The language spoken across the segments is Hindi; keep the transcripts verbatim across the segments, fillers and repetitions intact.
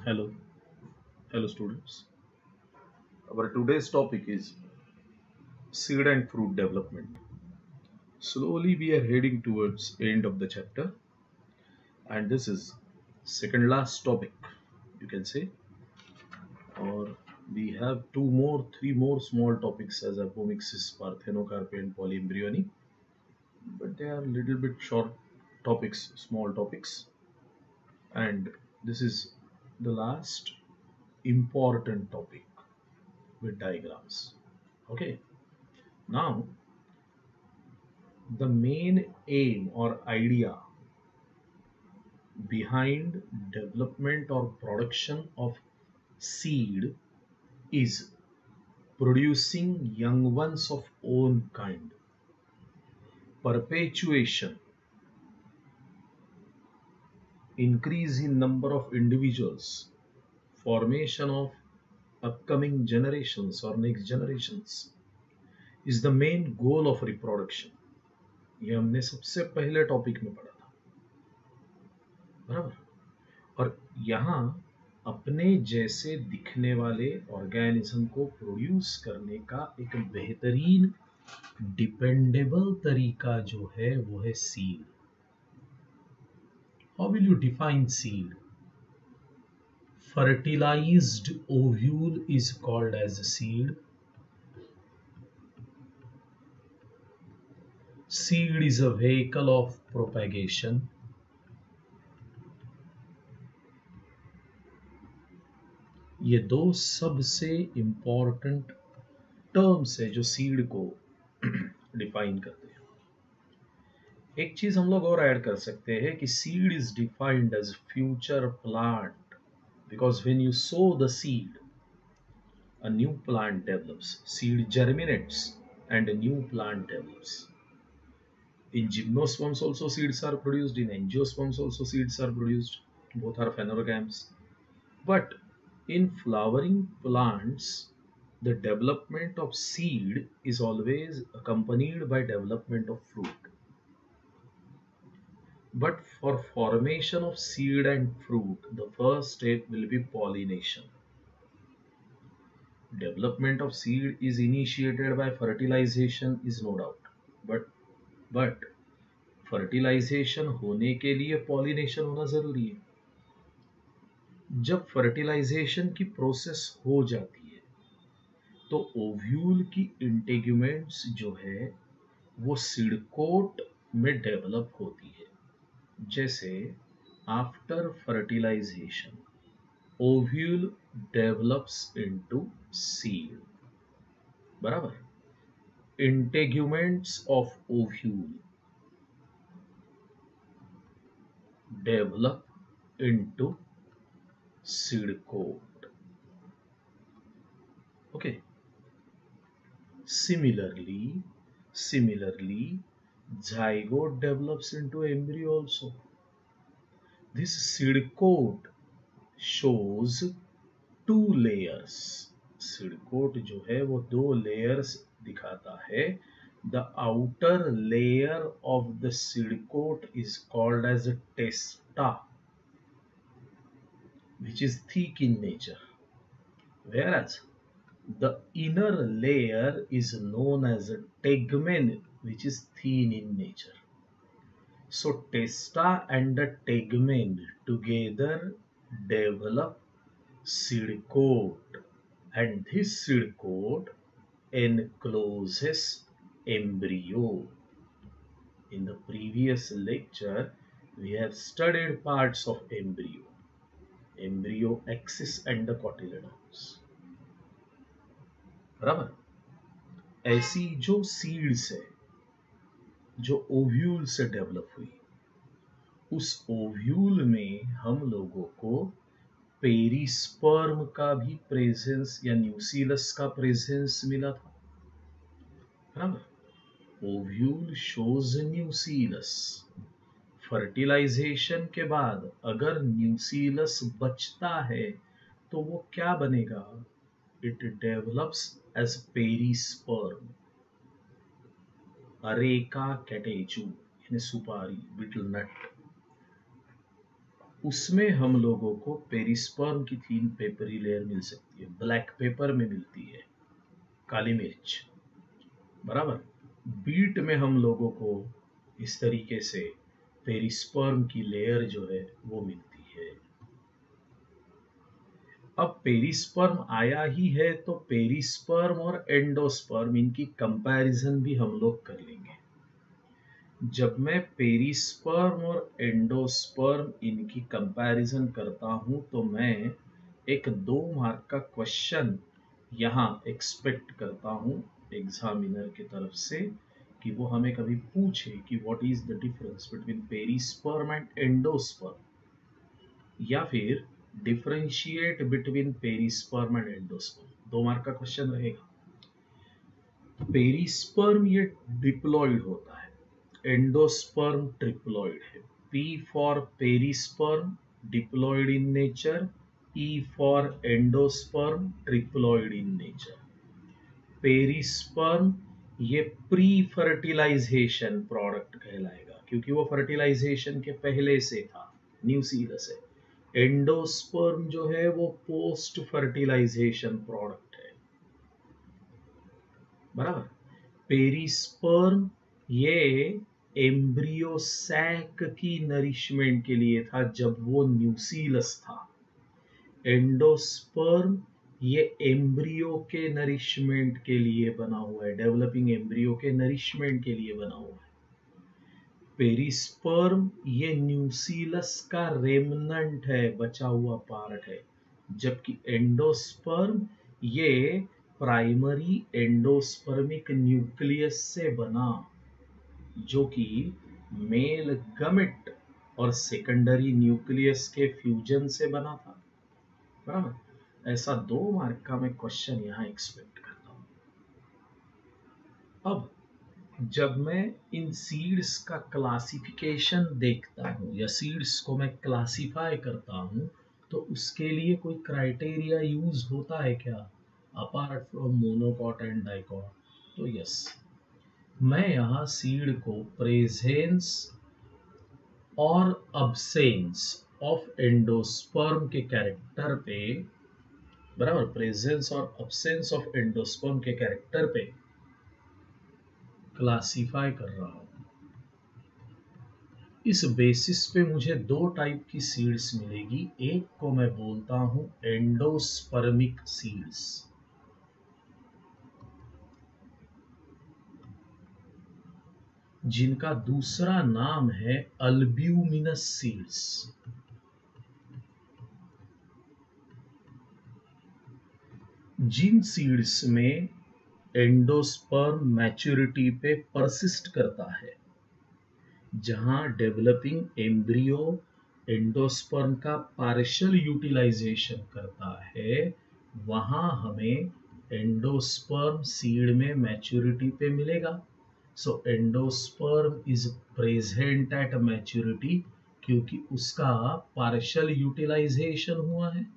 Hello, hello students. Our today's topic is seed and fruit development. Slowly we are heading towards end of the chapter, and this is second last topic, you can say, or we have two more, three more small topics as apomixis, parthenocarpy and polyembryony, but they are little bit short topics, small topics, and this is the last important topic with diagrams. Okay, now the main aim or idea behind development or production of seed is producing young ones of own kind, perpetuation, increase in number of individuals, formation of upcoming generations or next generations is the main goal of reproduction. ये हमने सबसे पहले टॉपिक में पढ़ा था, बराबर। और यहाँ अपने जैसे दिखने वाले ऑर्गेनिज्म को प्रोड्यूस करने का एक बेहतरीन डिपेंडेबल तरीका जो है वो है seed. How will you define seed? Fertilised ovule is called as seed. Seed is a vehicle of propagation. ये दो सबसे इंपॉर्टेंट टर्म्स है जो सीड को डिफाइन करते हैं. एक चीज हम लोग और ऐड कर सकते हैं कि seed is defined as future plant because when you sow the seed a new plant develops. Seed germinates and a new plant develops. In gymnosperms also seeds are produced. In angiosperms also seeds are produced. Both are phanerogams. But in flowering plants, the development of seed is always accompanied by development of fruit. But for formation of seed and fruit, the first step will be pollination. Development of seed is initiated by fertilization is no doubt. But but fertilisation होने के लिए पॉलिनेशन होना जरूरी है. जब फर्टिलाइजेशन की प्रोसेस हो जाती है तो ओव्यूल की इंटेग्यूमेंट्स जो है वो सीड कोट में डेवलप होती है. जैसे after fertilisation ovule develops into seed, बराबर. Integuments of ovule develop into seed coat. Okay. Similarly, similarly, zygote develops into embryo also. This seed coat shows two layers. Seed coat जो है वो दो layers दिखाता है. The outer layer of the seed coat is called as a testa, which is thick in nature, whereas the inner layer is known as a tegmen, which is thin in nature. So testa and the tegmen together develop seed coat, and this seed coat encloses embryo. In the previous lecture, we have studied parts of embryo, embryo axis and the cotyledons. बराबर. ऐसी जो सीड्स है जो ओव्यूल से डेवलप हुई, उस ओव्यूल में हम लोगों को पेरिस्पर्म का भी प्रेजेंस या न्यूसीलस का प्रेजेंस मिला था, बराबर. Ovule shows न्यूसीलस. फर्टिलाइजेशन के बाद अगर न्यूसीलस बचता है तो वो क्या बनेगा? It develops as perisperm. Areca catechu यानी सुपारी, बिटल नट. उसमें हम लोगों को पेरिस्पर्म की थीन पेपरी लेयर मिल सकती है, ब्लैक पेपर में मिलती है, काली मिर्च, बराबर। बीट में हम लोगों को इस तरीके से पेरिस्पर्म की लेयर जो है वो मिलती है। अब पेरिस्पर्म आया ही है तो पेरिस्पर्म और एंडोस्पर्म इनकी कंपैरिजन भी हम लोग कर लेंगे। जब मैं पेरिस्पर्म और एंडोस्पर्म इनकी कंपैरिजन करता हूं तो मैं एक दो मार्क का क्वेश्चन यहाँ एक्सपेक्ट करता हूं एग्जामिनर की तरफ से कि वो हमें कभी पूछे कि what is the difference between perisperm and endosperm, या फिर differentiate between perisperm and endosperm. दो मार्क का क्वेश्चन रहेगा। पेरिस्पर्म ये डिप्लॉइड होता है, एंडोस्पर्म ट्रिप्लॉइड है। P for perisperm diploid in nature, E for endosperm triploid in nature. Perisperm ये प्री फर्टिलाइजेशन प्रोडक्ट कहलाएगा क्योंकि वो फर्टिलाइजेशन के पहले से था, न्यूसीलस है। एंडोस्पर्म जो है वो पोस्ट फर्टिलाइजेशन प्रोडक्ट है, बराबर। पेरिस्पर्म ये एम्ब्रियो सैक की नरिशमेंट के लिए था जब वो न्यूसीलस था। एंडोस्पर्म ये एम्ब्रियो के नरिशमेंट के लिए बना हुआ है, डेवलपिंग एम्ब्रियो के नरिशमेंट के लिए बना हुआ है। पेरिस्पर्म ये न्यूसीलस का रेमनंट है, बचा हुआ पार्ट है, जबकि एंडोस्पर्म ये प्राइमरी एंडोस्पर्मिक न्यूक्लियस से बना, जो कि मेल गमेट और सेकेंडरी न्यूक्लियस के फ्यूजन से बना था, बराबर। ऐसा दो मार्क का मैं क्वेश्चन यहाँ एक्सपेक्ट करता हूँ। अब जब मैं इन सीड्स का क्लासिफिकेशन देखता हूँ या सीड्स को मैं क्लासिफाई करता हूँ तो उसके लिए कोई क्राइटेरिया यूज होता है क्या, apart from monocot and dicot? तो यस, मैं यहाँ सीड को प्रेजेंस और अब्सेंस ऑफ एंडोस्पर्म के कैरेक्टर पे, बराबर, प्रेजेंस और अब्सेंस ऑफ एंडोस्पर्म के कैरेक्टर पे क्लासिफाई कर रहा हूं। इस बेसिस पे मुझे दो टाइप की सीड्स मिलेगी। एक को मैं बोलता हूं एंडोस्पर्मिक सीड्स, जिनका दूसरा नाम है अल्ब्यूमिनस सीड्स। जिन सीड्स में एंडोस्पर्म मैच्योरिटी पे परसिस्ट करता है, जहां डेवलपिंग एम्ब्रियो एंडोस्पर्म का पार्शियल यूटिलाइजेशन करता है, वहां हमें एंडोस्पर्म सीड में मैच्योरिटी पे मिलेगा। So endosperm is present at maturity क्योंकि उसका पार्शियल यूटिलाइजेशन हुआ है,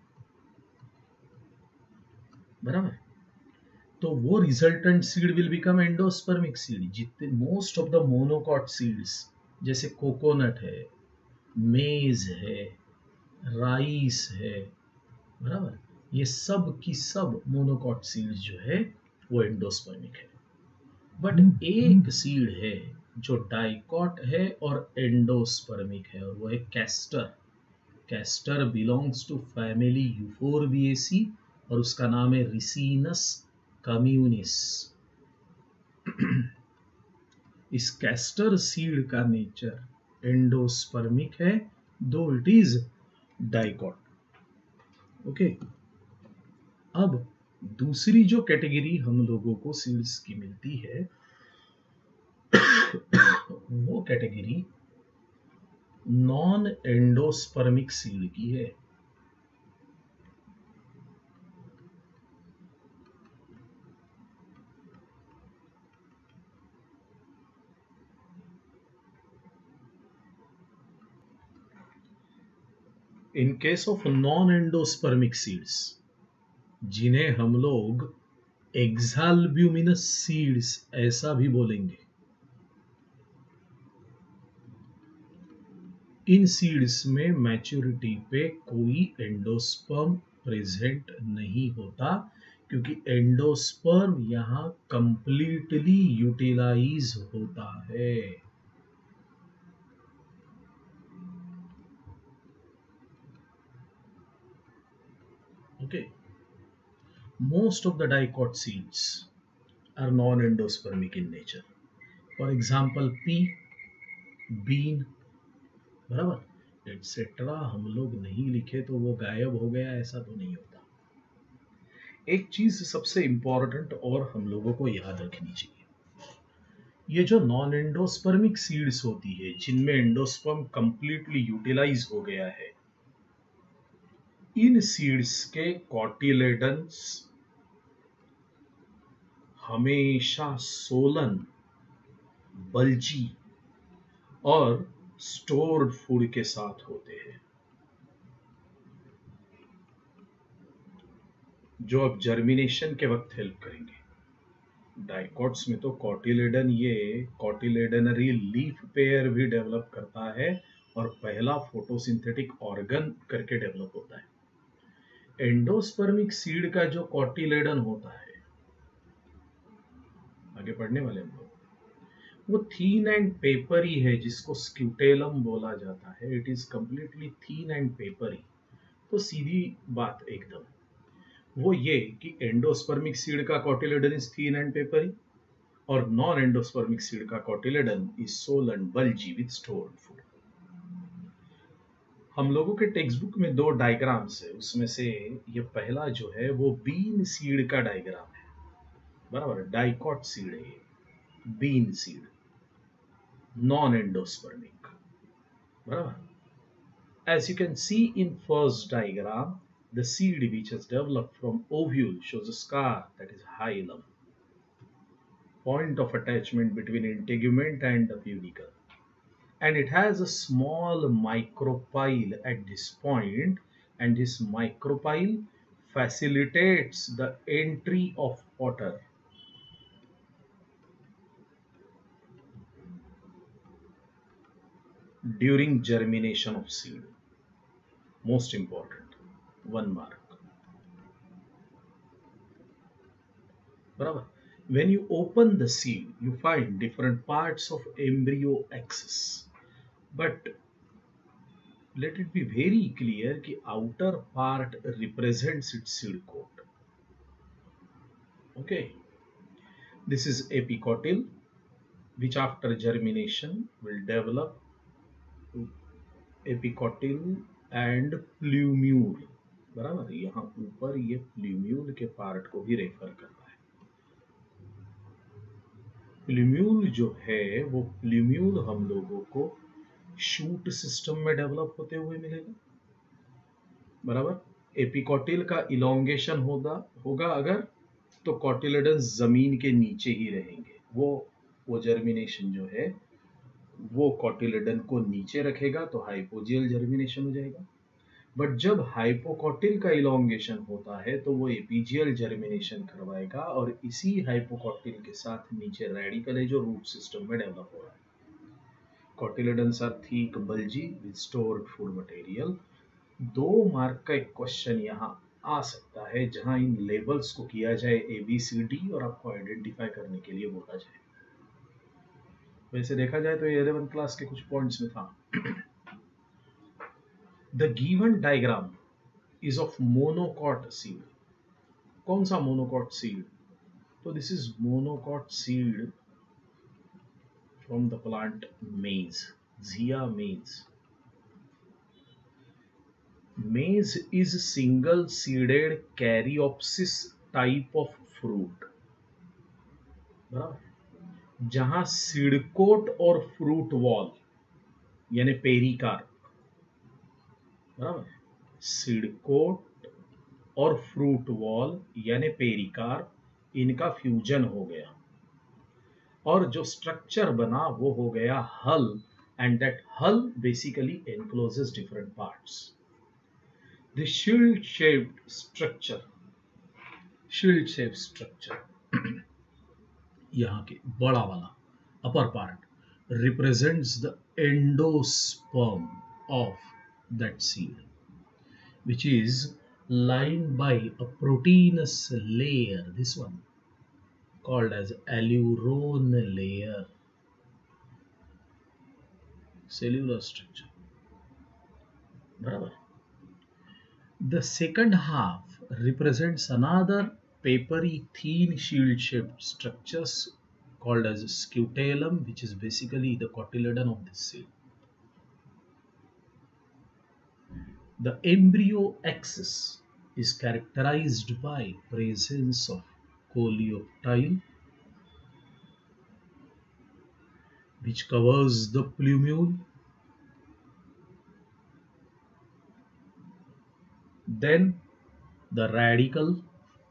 बराबर। तो वो resultant seed will become endospermic seed. जितने most of the monocot seeds जैसे कोकोनट है, मेज है, राइस है, बराबर, ये सब की सब मोनोकॉट सीड्स जो है वो एंडोस्पर्मिक है। बट एक सीड है जो डाइकॉट है और एंडोस्पर्मिक है, और वो है castor. Castor belongs to family Euphorbiaceae और उसका नाम है रिसीनस कम्युनिस। इस कैस्टर सीड का नेचर एंडोस्पर्मिक है, दो इट इज डाइकॉट। ओके, अब दूसरी जो कैटेगरी हम लोगों को सीड्स की मिलती है वो कैटेगरी नॉन एंडोस्पर्मिक सीड की है। In case of non endospermic seeds, जिन्हें हम लोग एक्साल्ब्यूमिनस सीड्स ऐसा भी बोलेंगे, इन सीड्स में मैच्योरिटी पे कोई एंडोस्पर्म प्रेजेंट नहीं होता, क्योंकि एंडोस्पर्म यहाँ कंप्लीटली यूटिलाइज होता है। Okay, most of the dicot seeds are non endospermic in nature. For example pea, bean, बराबर, एटसेट्रा हम लोग नहीं लिखे तो वो गायब हो गया, ऐसा तो नहीं होता। एक चीज सबसे इंपॉर्टेंट और हम लोगों को याद रखनी चाहिए, ये जो नॉन एंडोस्पर्मिक सीड्स होती है जिनमें एंडोस्पर्म कंप्लीटली यूटिलाइज हो गया है, इन सीड्स के कॉटिलेडन्स हमेशा सोलन, बल्जी और स्टोर्ड फूड के साथ होते हैं, जो अब जर्मिनेशन के वक्त हेल्प करेंगे। डाइकॉट्स में तो कॉटिलेडन ये कॉटिलेडनरी लीफ पेयर भी डेवलप करता है और पहला फोटोसिंथेटिक ऑर्गन करके डेवलप होता है। एंडोस्पर्मिक सीड का जो कॉटिलेडन होता है, आगे पढ़ने वाले हम लोग, वो थीन एंड पेपरी है, जिसको स्क्यूटेलम बोला जाता है। It is completely thin and papery. तो सीधी बात एकदम वो ये कि एंडोस्पर्मिक सीड का cotyledon is thin and papery और नॉन एंडोस्पर्मिक सीड का cotyledon is swollen, bulgy with stored food. हम लोगों के टेक्स्ट बुक में दो डायग्राम्स है, उसमें से ये पहला जो है वो बीन सीड का डायग्राम है, बराबर, डाइकॉट सीड है, बीन सीड, नॉन एंडोस्पर्मिक, बराबर। As you can see in first diagram, the seed which has developed from ovule shows a scar that is hilum, point of attachment between integument and the punicle, and it has a small micropyle at this point, and this micropyle facilitates the entry of water during germination of seed. Most important, one mark. Barabar. When you open the seed, you find different parts of embryo axis, but let it be very clear कि outer part represents its seed coat. Okay, this is epicotyl, which after germination will develop epicotyl and plumule, बराबर। यहाँ ऊपर ये प्ल्यूम्यूल के पार्ट को भी रेफर करता है। प्ल्यूम्यूल जो है वो प्ल्यूम्यूल हम लोगों को शूट सिस्टम में डेवलप होते हुए मिलेगा, बराबर। एपिकोटिल का इलोंगेशन होगा होगा अगर, तो कॉटिलेडन्स जमीन के नीचे ही रहेंगे। वो वो जर्मिनेशन जो है वो कॉटिलेडन को नीचे रखेगा तो हाइपोजियल जर्मिनेशन हो जाएगा। बट जब हाइपोकॉटिल का इलोंगेशन होता है तो वो एपीजियल जर्मिनेशन करवाएगा, और इसी हाइपोकॉटिल के साथ नीचे रेडिकल है जो रूट सिस्टम में डेवलप हो रहा है। Cotyledons are thick, bulgy with stored food material. दो मार्क का एक क्वेश्चन यहाँ आ सकता है जहां इन लेबल्स को किया जाए ए बी सी डी और आपको आइडेंटिफाई करने के लिए बोला जाए। वैसे देखा जाए तो ये इलेवेंथ क्लास के कुछ पॉइंट्स में था। The given diagram is of monocot seed. कौन सा monocot seed? तो this is monocot seed from the plant maize, Zea maize. Maize is single seeded caryopsis type of fruit. बराबर। जहां सीड कोट और फ्रूट वॉल यानी पेरिकार्प, बराबर, सीड कोट और फ्रूट वॉल यानी पेरिकार्प, इनका फ्यूजन हो गया और जो स्ट्रक्चर बना वो हो गया hull, and that hull basically encloses different parts. The shield shaped structure, shield shaped structure यहाँ के बड़ा वाला upper part represents the endosperm of that seed, which is lined by a proteinous layer, this one called as aleuron layer, cellular structure. Barabar. The second half represents another papery thin shield-shaped structures called as scutellum, which is basically the cotyledon of this seed. The embryo axis is characterized by presence of coleoptile, which covers the plumule. Then the radicle,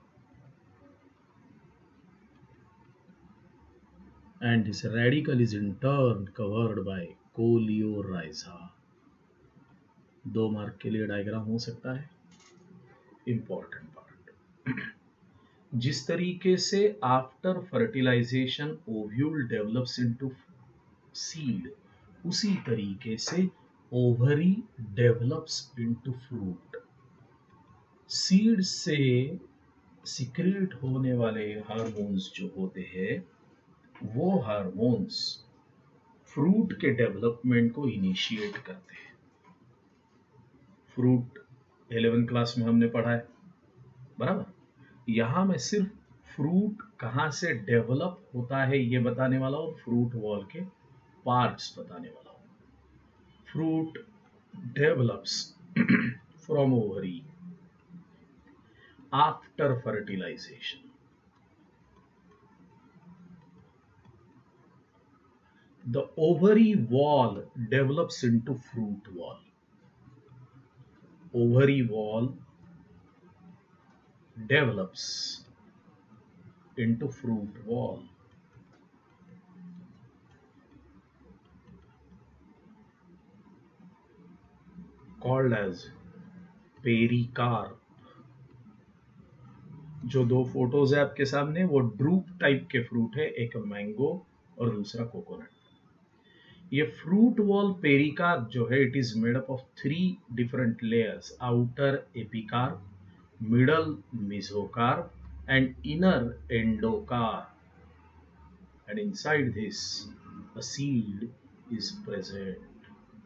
and this radicle is in turn covered by coleorhiza. दो मार्क के लिए डायग्राम हो सकता है, इंपॉर्टेंट पार्ट। जिस तरीके से after fertilisation ovule develops into seed, उसी तरीके से ovary develops into fruit. Seed से सिक्रेट होने वाले हार्मोन्स जो होते हैं, वो हार्मोन्स फ्रूट के डेवलपमेंट को इनिशिएट करते हैं। फ्रूट इलेवेंथ क्लास में हमने पढ़ा है, बराबर। यहां मैं सिर्फ फ्रूट कहां से डेवलप होता है ये बताने वाला हूं, फ्रूट वॉल के पार्ट्स बताने वाला हूं। Fruit develops from ovary after fertilisation. The ovary wall develops into fruit wall. Ovary wall develops into fruit wall. Called as pericarp. जो दो फोटोज है आपके सामने, वो ड्रूप टाइप के फ्रूट है, एक मैंगो और दूसरा कोकोनट। ये फ्रूट वॉल पेरिकार्प जो है, it is made up of three different layers, outer epicarp, middle mesocarp and inner endocarp, and inside this a seed is present.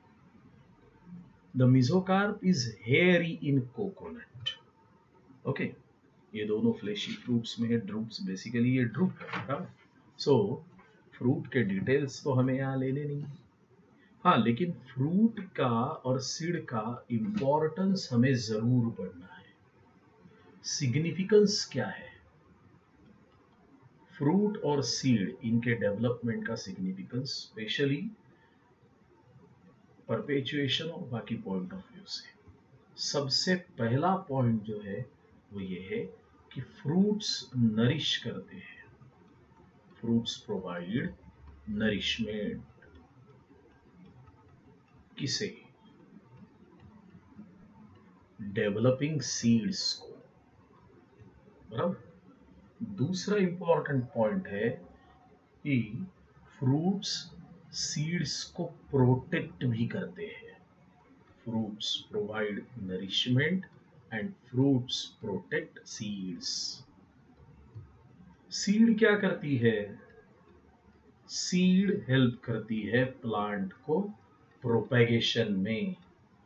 The mesocarp is hairy in coconut. Okay, ये दोनों फ्लैशी फ्रूट्स में है, ड्रूप्स बेसिकली ये ड्रूप है। सो फ्रूट के डिटेल्स तो हमें यहाँ लेने नहीं, हाँ, लेकिन फ्रूट का और सीड का इंपॉर्टेंस हमें जरूर पढ़ना है। सिग्निफिकेंस क्या है फ्रूट और सीड, इनके डेवलपमेंट का सिग्निफिकेंस, स्पेशली परपेचुएशन और बाकी पॉइंट ऑफ व्यू से। सबसे पहला पॉइंट जो है वो ये है कि फ्रूट्स नरिश करते हैं, फ्रूट्स प्रोवाइड नरिशमेंट। किसे? डेवलपिंग सीड्स को, बराबर। दूसरा इंपॉर्टेंट पॉइंट है कि फ्रूट्स सीड्स को प्रोटेक्ट भी करते हैं। Fruits provide nourishment and fruits protect seeds. Seed क्या करती है? सीड हेल्प करती है प्लांट को प्रोपेगेशन में,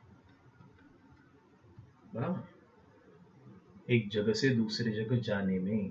बराबर, एक जगह से दूसरी जगह जाने में।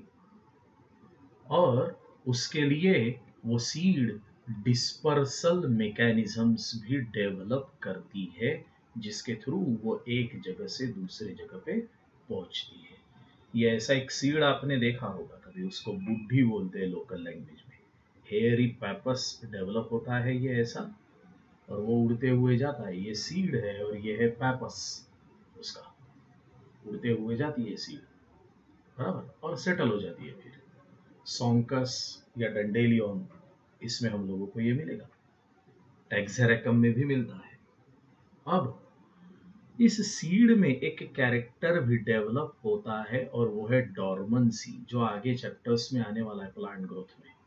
और उसके लिए वो सीड डिस्पर्सल मैकेनिज्म्स भी डेवलप करती है, जिसके थ्रू वो एक जगह से दूसरे जगह पे पहुंचती है। ये ऐसा एक सीड आपने देखा होगा कभी, उसको बुड्ढी बोलते हैं लोकल लैंग्वेज में। हेयरी पैपस डेवलप होता है ये ऐसा, और वो उड़ते हुए जाता है। ये सीड है और ये है पैपस उसका, उड़ते हुए जाती है सीड, बराबर, और सेटल हो जाती है। फिर सॉन्कस या डंडेलियन, इसमें हम लोगों को ये मिलेगा। टैक्सेरेकम में भी मिलता है। अब इस सीड में एक कैरेक्टर भी डेवलप होता है, और वो है डॉर्मेंसी, जो आगे चैप्टर्स में आने वाला है प्लांट ग्रोथ में।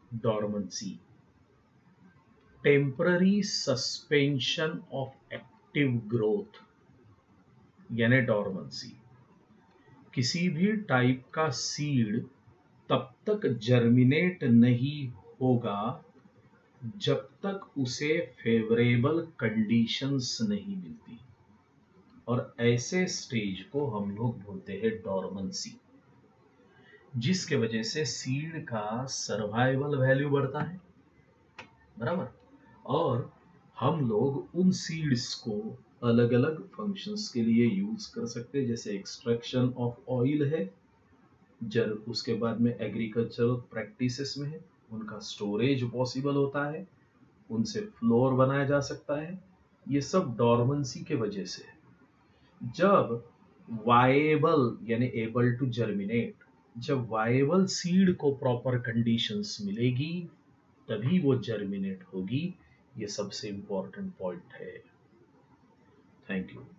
Dormancy, temporary suspension of active growth यानी डॉर्मेंसी। किसी भी टाइप का सीड तब तक जर्मिनेट नहीं होगा जब तक उसे फेवरेबल कंडीशंस नहीं मिलती, और ऐसे स्टेज को हम लोग बोलते हैं डॉर्मेंसी, जिसके वजह से सीड का सर्वाइवल वैल्यू बढ़ता है, बराबर। और हम लोग उन सीड्स को अलग अलग फंक्शंस के लिए यूज कर सकते हैं, जैसे एक्सट्रैक्शन ऑफ ऑयल है, जल उसके बाद में एग्रीकल्चरल प्रैक्टिसेस में है, उनका स्टोरेज पॉसिबल होता है, उनसे फ्लोर बनाया जा सकता है। ये सब डॉर्मेंसी के वजह से है। जब वाएबल यानी एबल टू जर्मिनेट, जब वाएबल सीड को प्रॉपर कंडीशंस मिलेगी तभी वो जर्मिनेट होगी। ये सबसे इंपॉर्टेंट पॉइंट है। Thank you.